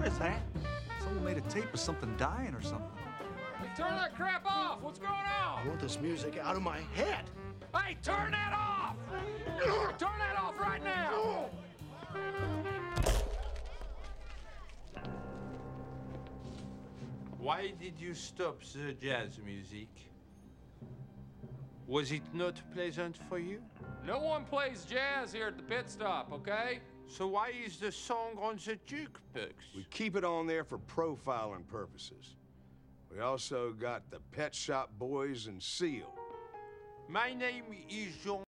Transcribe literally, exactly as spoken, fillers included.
his hat. Someone made a tape of something dying or something. Hey, turn that crap off! What's going on? I want this music out of my head. Hey, turn that off! Turn that off right now! Why did you stop the jazz music? Was it not pleasant for you? No one plays jazz here at the pit stop, okay? So why is the song on the jukebox? We keep it on there for profiling purposes. We also got the Pet Shop Boys and Seal. My name is Jean.